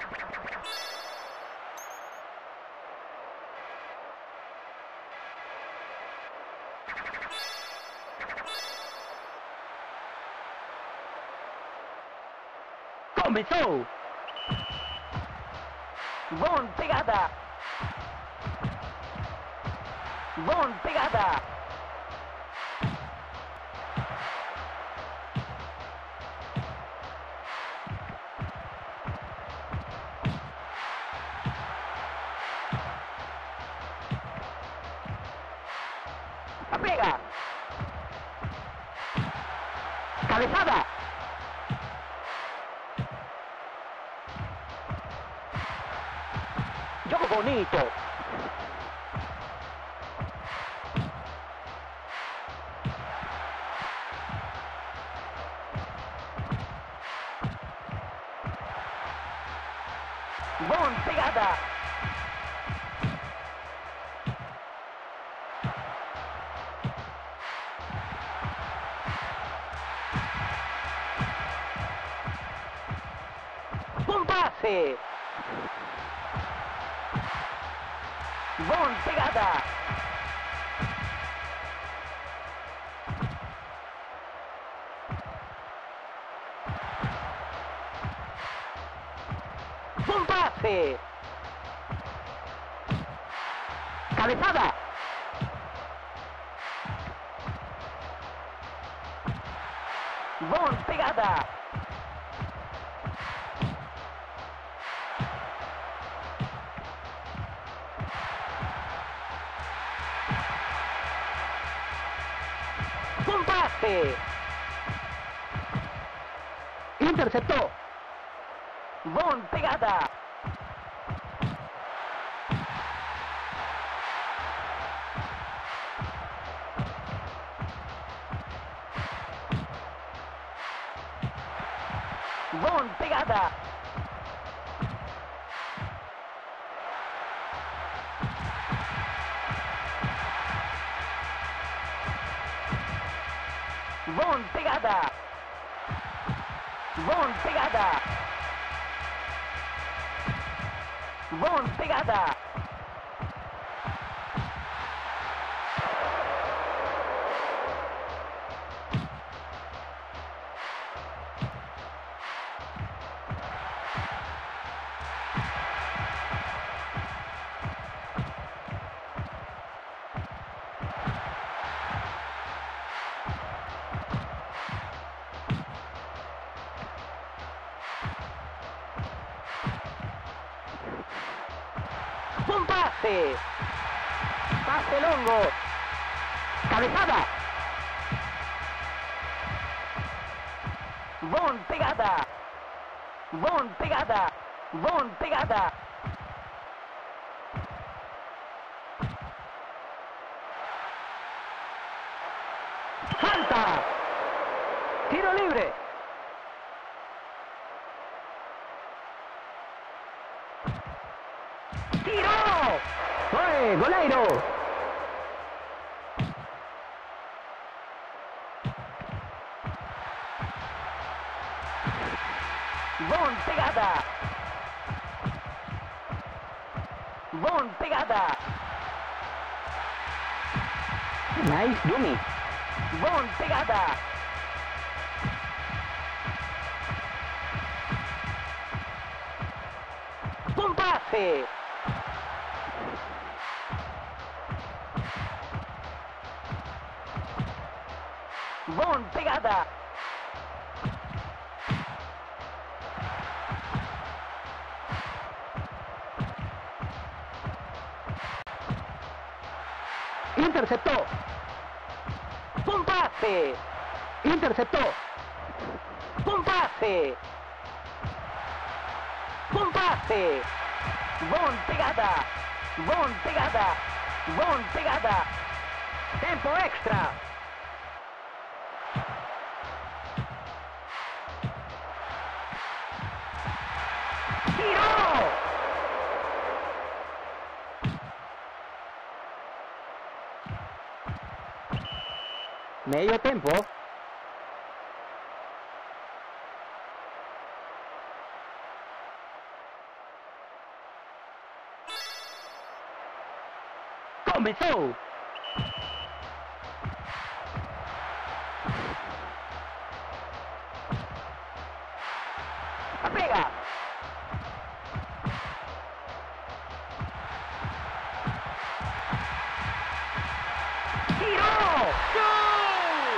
Comenzó. Bon pegada. Bon pegada. La pega. Cabezada. Gioco bonito. Bon pegada. Bon pase. Bon pegada. Bon pase. Cabezada. Bon pegada. Bon pase. Interceptó. Bon pegada. Bon pegada. Bon pegada. Bon pegada. Bon pegada. Bon pase. Pase longo. Cabezada. Bon pegada. Bon pegada. Bon pegada. Falta. Tiro libre. ¡Tiro! ¡Fue goleiro! Bon pegada. Bon pegada. Nice dummy. Bon pegada. Bon pase. Bon pegada. Interceptó. Bon pase. Interceptó. Bon pase. Bon pase. Bon pegada. Bon pegada. Bon pegada. Tempo extra. ¡Tiro! Medio tempo. Comenzó. Pega. ¡Tiró! ¡Gol!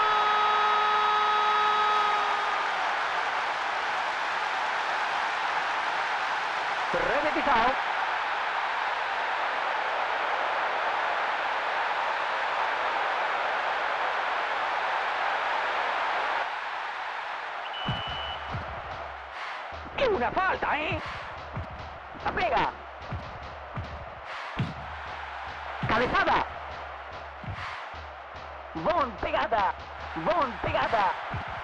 ¡Gol! Repetizado. ¡Qué una falta, eh! ¡La pega! ¡Cabezada! ¡Bon pegada! ¡Bon pegada!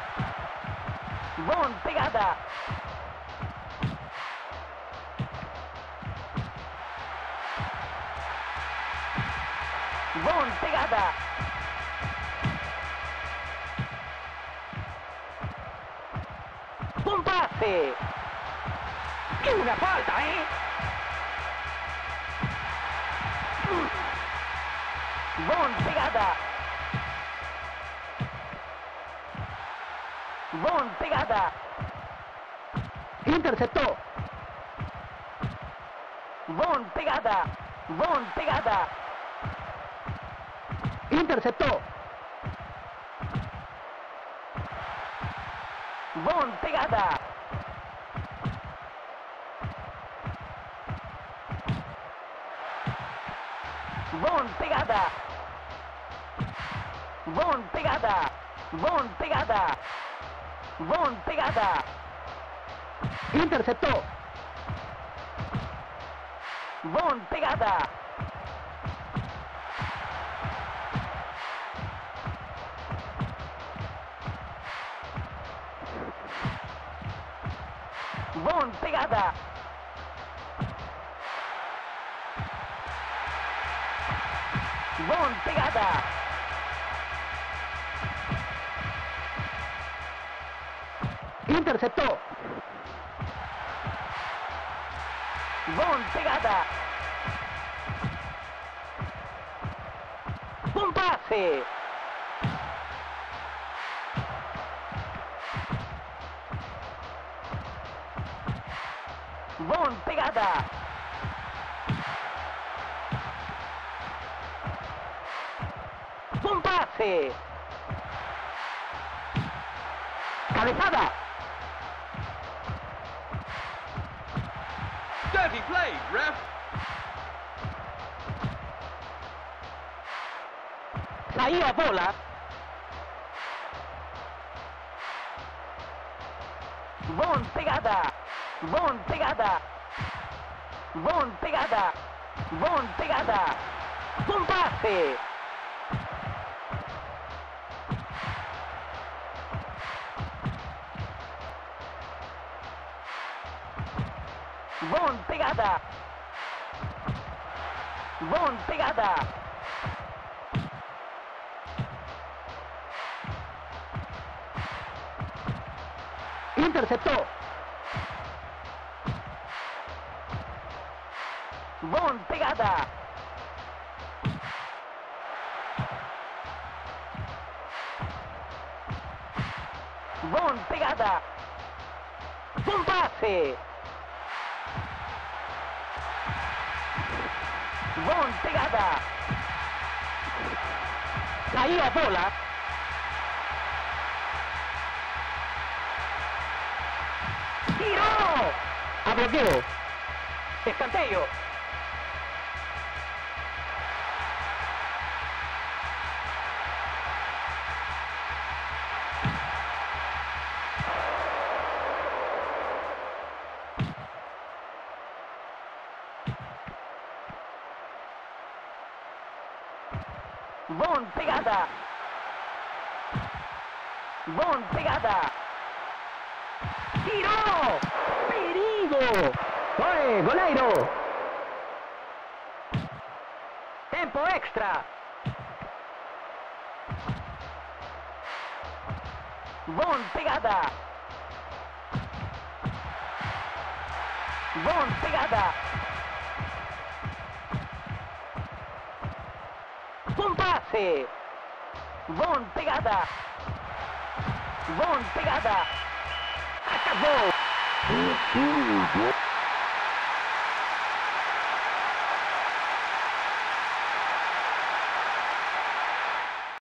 ¡Bon pegada! ¡Bon pegada! ¡Un pase! ¡Qué una falta, eh! ¡Bon pegada! ¡Bon pegada! Interceptó. ¡Bon pegada! ¡Bon pegada! Interceptó. ¡Bon pegada! ¡Bon pegada! ¡Bon pegada! ¡Bon pegada! ¡Bon pegada! Interceptó. ¡Bon pegada! ¡Bon pegada! ¡Bon pegada! Interceptó. ¡Bon pegada! ¡Un pase! ¡Bon pegada! ¡Un pase! ¡Cabezada! Dirty play, ref. Saía a bola. ¡Bon pegada! ¡Bon pegada! ¡Bon pegada! ¡Bon pegada! ¡Un pase! ¡Bon pegada! ¡Bon pegada! Interceptó. ¡Bon pegada! ¡Bon pegada! ¡Un pase! ¡Bon pegada! Saía a bola. ¡Tiró! A bloqueo. Escanteio. ¡Bon pegada! ¡Bon pegada! ¡Tiró! ¡Perigo! ¡Oye, goleiro! ¡Tempo extra! ¡Bon pegada! ¡Bon pegada! pase. Von pegada. Von pegada. Acabou.